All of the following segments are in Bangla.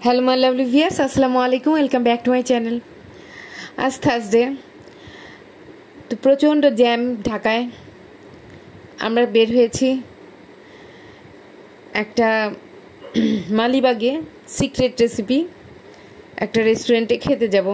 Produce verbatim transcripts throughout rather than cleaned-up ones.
Hello my lovely viewers, assalamu alaikum, welcome back to my channel. আজ থার্সডে, তো প্রচণ্ড জ্যাম ঢাকায়। আমরা বের হয়েছি একটা মালিবাগে সিক্রেট রেসিপি একটা রেস্টুরেন্টে খেতে যাব।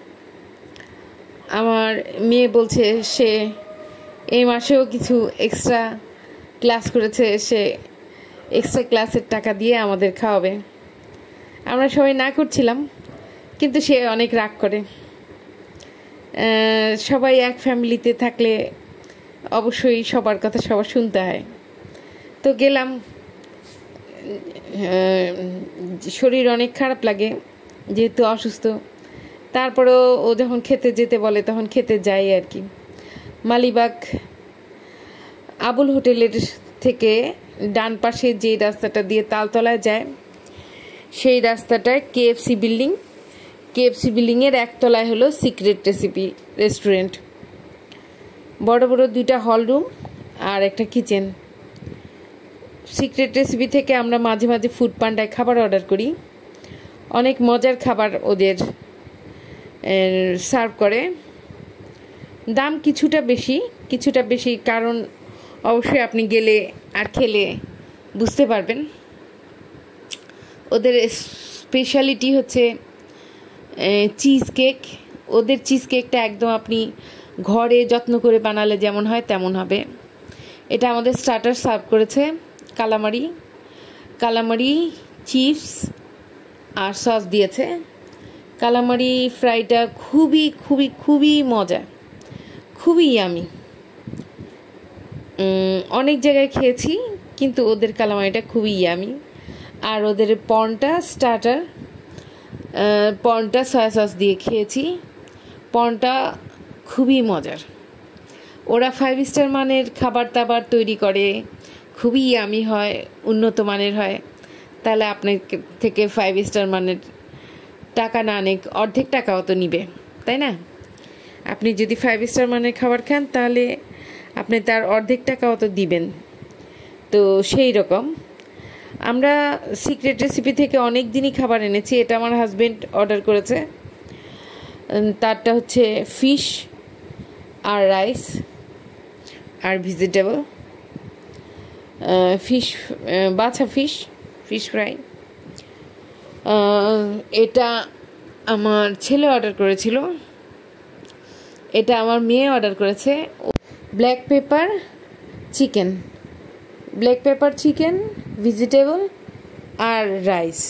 আমার মেয়ে বলছে সে এই মাসেও কিছু এক্সট্রা ক্লাস করেছে, সে এক্সট্রা ক্লাসের টাকা দিয়ে আমাদের খাওয়াবে। আমরা সবাই না করছিলাম, কিন্তু সে অনেক রাগ করে। সবাই এক ফ্যামিলিতে থাকলে অবশ্যই সবার কথা সবার শুনতে হয়। তো গেলাম, শরীর অনেক খারাপ লাগে যেহেতু অসুস্থ, তারপরেও ও যখন খেতে যেতে বলে তখন খেতে যাই আর কি। মালিবাগ আবুল হোটেলের থেকে ডান পাশে যে রাস্তাটা দিয়ে তালতলায় যায়, সেই রাস্তাটায় কেএফসি বিল্ডিং, কেএফসি বিল্ডিংয়ের একতলায় হলো সিক্রেট রেসিপি রেস্টুরেন্ট। বড় বড় দুইটা হল রুম আর একটা কিচেন। সিক্রেট রেসিপি থেকে আমরা মাঝে মাঝে ফুড পান্ডায় খাবার অর্ডার করি। অনেক মজার খাবার ওদের সার্ভ করে। দাম কিছুটা বেশি কিছুটা বেশি কারণ অবশ্যই আপনি গেলে আর খেলে বুঝতে পারবেন। ওদের স্পেশালিটি হচ্ছে চিজ কেক। ওদের চিজ কেকটা একদম আপনি ঘরে যত্ন করে বানালে যেমন হয় তেমন হবে। এটা আমাদের স্টার্টার সার্ভ করেছে কালামারি কালামারি চিপস আর সস দিয়েছে। কালামারি ফ্রাইটা খুবই খুবই খুবই মজা, খুবই ইয়ামি। অনেক জায়গায় খেয়েছি, কিন্তু ওদের কালামারিটা খুবই ইয়ামি। আর ওদের পর্নটা স্টার্টার, পর্নটা সয়া সস দিয়ে খেয়েছি। পর্নটা খুবই মজার। ওরা ফাইভ স্টার মানের খাবার দাবার তৈরি করে, খুবই ইয়ামি হয়, উন্নত মানের হয়। তাহলে আপনার থেকে ফাইভ স্টার মানের টাকা না নেক, অর্ধেক টাকাও তো নিবে, তাই না? আপনি যদি ফাইভ স্টার মানের খাবার খান তাহলে আপনি তার অর্ধেক টাকাও তো দিবেন। তো সেই রকম আমরা সিক্রেট রেসিপি থেকে অনেক দিনই খাবার এনেছি। এটা আমার হাজব্যান্ড অর্ডার করেছে। তারটা হচ্ছে ফিশ আর রাইস আর vegetable, fish basa fish fish fry. এটা আমার ছেলে অর্ডার করেছিল, এটা আমার মেয়ে অর্ডার করেছে। Black pepper chicken, black pepper chicken, vegetable আর রাইস,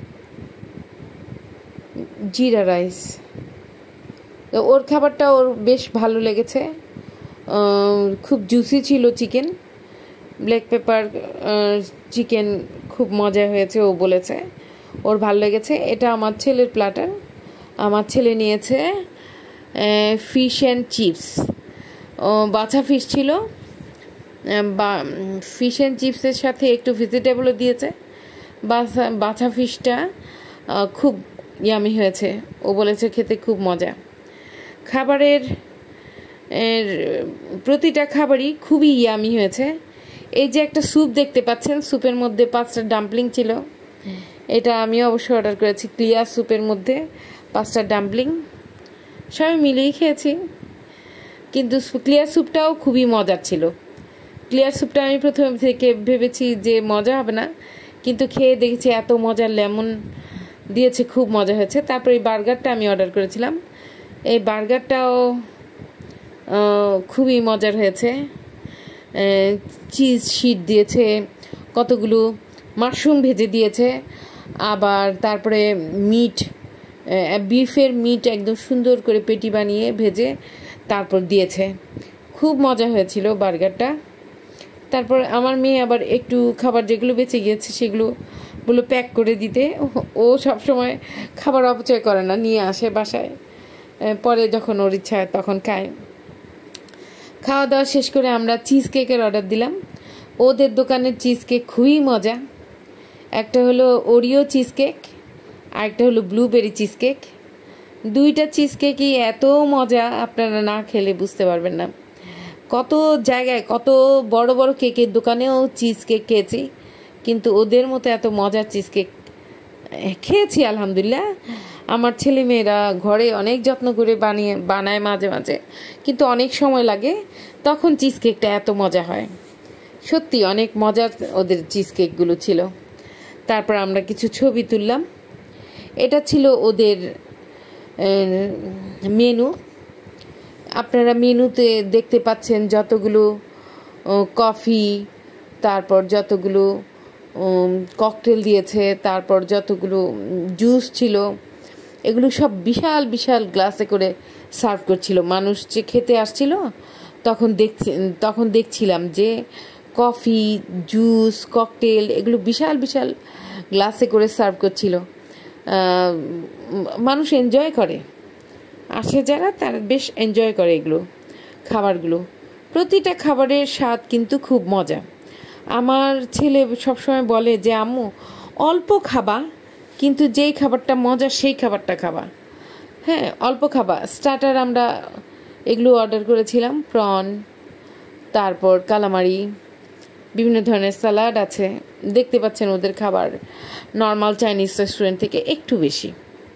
জিরা রাইস। তো ওর খাবারটা ওর বেশ ভালো লেগেছে, খুব জুসি ছিল চিকেন। ব্ল্যাক পেপার চিকেন খুব মজা হয়েছে, ও বলেছে ওর ভালো লেগেছে। এটা আমার ছেলের প্ল্যাটার। আমার ছেলে নিয়েছে fish and chips. Basa fish ছিল, বা ফিশ অ্যান্ড চিপসের সাথে একটু ভেজিটেবলও দিয়েছে। বাছা বাছা ফিশটা খুব ইয়ামি হয়েছে, ও বলেছে খেতে খুব মজা। খাবারের প্রতিটা খাবারই খুবই ইয়ামি হয়েছে। এই যে একটা স্যুপ দেখতে পাচ্ছেন, স্যুপের মধ্যে পাঁচটা ডাম্পলিং ছিল। এটা আমি অবশ্যই অর্ডার করেছি। ক্লিয়ার স্যুপের মধ্যে পাঁচটা ডাম্পলিং, সবাই মিলেই খেয়েছি। কিন্তু ক্লিয়ার স্যুপটাও খুবই মজার ছিল। ক্লিয়ার স্যুপটা আমি প্রথম থেকে ভেবেছি যে মজা হবে না, কিন্তু খেয়ে দেখেছি এত মজার, লেমন দিয়েছে, খুব মজা হয়েছে। তারপর এই বার্গারটা আমি অর্ডার করেছিলাম। এই বার্গারটাও খুবই মজার হয়েছে। চিজ শিট দিয়েছে, কতগুলো মাশরুম ভেজে দিয়েছে, আবার তারপরে মিট, বিফের মিট একদম সুন্দর করে পেটি বানিয়ে ভেজে তারপর দিয়েছে। খুব মজা হয়েছিল বার্গারটা। তারপর আমার মেয়ে আবার একটু খাবার যেগুলো বেঁচে গিয়েছে সেগুলো বলে প্যাক করে দিতে। ও সবসময় খাবার অপচয় করে না, নিয়ে আসে বাসায়, পরে যখন ওর ইচ্ছা হয় তখন খায়। খাওয়া দাওয়া শেষ করে আমরা চিজ কেকের অর্ডার দিলাম। ওদের দোকানের চিজ কেক খুবই মজা। একটা হলো ওরিও চিজ কেক আর একটা হলো ব্লুবেরি চিজ কেক। দুইটা চিজ কেকই এত মজা, আপনারা না খেলে বুঝতে পারবেন না। কত জায়গায় কত বড় বড় কেকের দোকানেও চিজ কেক খেয়েছি, কিন্তু ওদের মতো এত মজার চিজ কেক খেয়েছি আলহামদুলিল্লাহ। আমার ছেলে মেয়েরা ঘরে অনেক যত্ন করে বানিয়ে বানায় মাঝে মাঝে, কিন্তু অনেক সময় লাগে, তখন চিজ কেকটা এত মজা হয়। সত্যি অনেক মজার ওদের চিজ কেকগুলো ছিল। তারপর আমরা কিছু ছবি তুললাম। এটা ছিল ওদের মেনু। আপনারা মেনুতে দেখতে পাচ্ছেন যতগুলো কফি, তারপর যতগুলো ককটেল দিয়েছে, তারপর যতগুলো জুস ছিল, এগুলো সব বিশাল বিশাল গ্লাসে করে সার্ভ করছিল। মানুষ যে খেতে আসছিল তখন দেখছি তখন দেখছিলাম যে কফি, জুস, ককটেল এগুলো বিশাল বিশাল গ্লাসে করে সার্ভ করছিল। মানুষ এনজয় করে, আসে যারা তারা বেশ এনজয় করে এগুলো খাবারগুলো। প্রতিটা খাবারের স্বাদ কিন্তু খুব মজা। আমার ছেলে সবসময় বলে যে আম্মু অল্প খাবা, কিন্তু যেই খাবারটা মজা সেই খাবারটা খাবা। হ্যাঁ, অল্প খাবা। স্টার্টার আমরা এগুলো অর্ডার করেছিলাম, প্রন, তারপর কালামারি, বিভিন্ন ধরনের স্যালাড আছে। দেখতে পাচ্ছেন ওদের খাবার নর্মাল চাইনিজ রেস্টুরেন্ট থেকে একটু বেশি।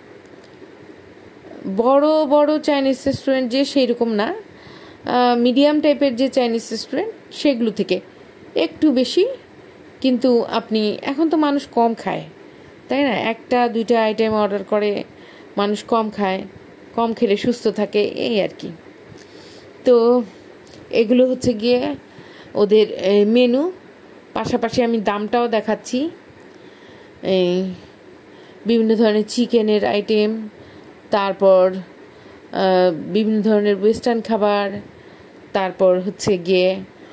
বড় বড় চাইনিজ রেস্টুরেন্ট যে সেই রকম না, মিডিয়াম টাইপের যে চাইনিজ রেস্টুরেন্ট সেগুলো থেকে একটু বেশি। কিন্তু আপনি এখন তো মানুষ কম খায়, তাই না? একটা দুইটা আইটেম অর্ডার করে, মানুষ কম খায়, কম খেলে সুস্থ থাকে, এই আর কি। তো এগুলো হচ্ছে গিয়ে ওদের মেনু। পাশাপাশি আমি দামটাও দেখাচ্ছি। এই বিভিন্ন ধরনের চিকেনের আইটেম, তারপর বিভিন্ন ধরনের ওয়েস্টার্ন খাবার, তারপর হচ্ছে গিয়ে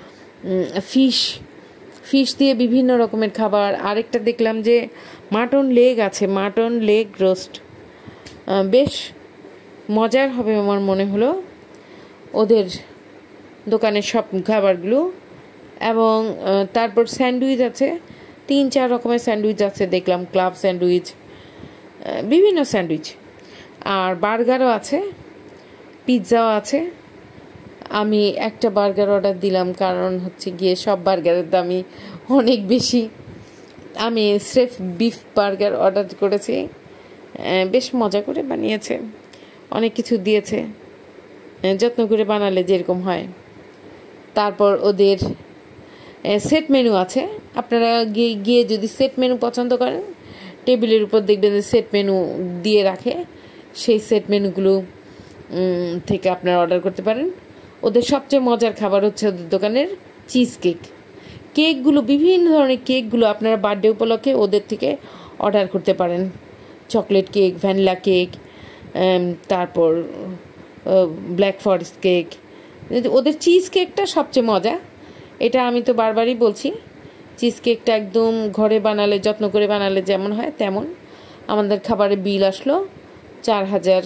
ফিশ ফিশ দিয়ে বিভিন্ন রকমের খাবার। আরেকটা দেখলাম যে মাটন লেগ আছে, মাটন লেগ রোস্ট, বেশ মজার হবে আমার মনে হলো ওদের দোকানের সব খাবারগুলো। এবং তারপর স্যান্ডউইচ আছে, তিন চার রকমের স্যান্ডউইচ আছে দেখলাম, ক্লাব স্যান্ডউইচ, বিভিন্ন স্যান্ডউইচ, আর বার্গারও আছে, পিৎজাও আছে। আমি একটা বার্গার অর্ডার দিলাম, কারণ হচ্ছে গিয়ে সব বার্গারের দামই অনেক বেশি। আমি স্রেফ বিফ বার্গার অর্ডার করেছি। বেশ মজা করে বানিয়েছে, অনেক কিছু দিয়েছে, যত্ন করে বানালে যেরকম হয়। তারপর ওদের সেট মেনু আছে। আপনারা গিয়ে গিয়ে যদি সেট মেনু পছন্দ করেন, টেবিলের উপর দেখবেন যে সেট মেনু দিয়ে রাখে, সেই সেট মেনুগুলো থেকে আপনারা অর্ডার করতে পারেন। ওদের সবচেয়ে মজার খাবার হচ্ছে ওদের দোকানের চিজ কেক। কেকগুলো, বিভিন্ন ধরনের কেকগুলো আপনারা বার্থডে উপলক্ষে ওদের থেকে অর্ডার করতে পারেন। চকলেট কেক, ভ্যানিলা কেক, তারপর ব্ল্যাক ফরেস্ট কেক। ওদের চিজ কেকটা সবচেয়ে মজা, এটা আমি তো বারবারই বলছি। চিজ কেকটা একদম ঘরে বানালে, যত্ন করে বানালে যেমন হয় তেমন। আমাদের খাবারের বিল আসলো চার হাজার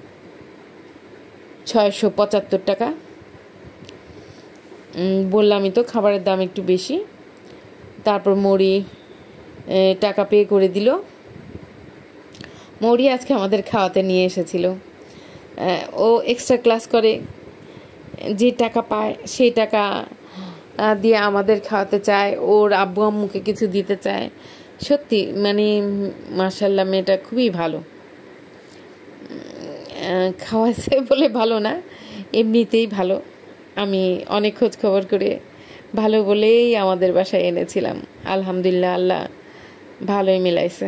ছয়শো পঁচাত্তর টাকা। বললামই তো খাবারের দাম একটু বেশি। তারপর মৌরি টাকা পে করে দিল। মৌরি আজকে আমাদের খাওয়াতে নিয়ে এসেছিল। ও এক্সট্রা ক্লাস করে, যে টাকা পায় সেই টাকা দিয়ে আমাদের খাওয়াতে চায়, ওর আব্বু আম্মুকে কিছু দিতে চায়। সত্যি মানে মাশাআল্লাহ, মেয়েটা খুবই ভালো। খাওয়াছে বলে ভালো না, এমনিতেই ভালো। আমি অনেক খোঁজ খবর করে ভালো বলেই আমাদের বাসায় এনেছিলাম। আলহামদুলিল্লাহ, আল্লাহ ভালোই মিলাইছে।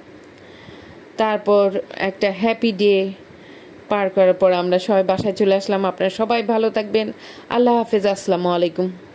তারপর একটা হ্যাপি ডে পার করার পর আমরা সবাই বাসায় চলে আসলাম। আপনারা সবাই ভালো থাকবেন। আল্লাহ হাফেজ, আসসালামু আলাইকুম।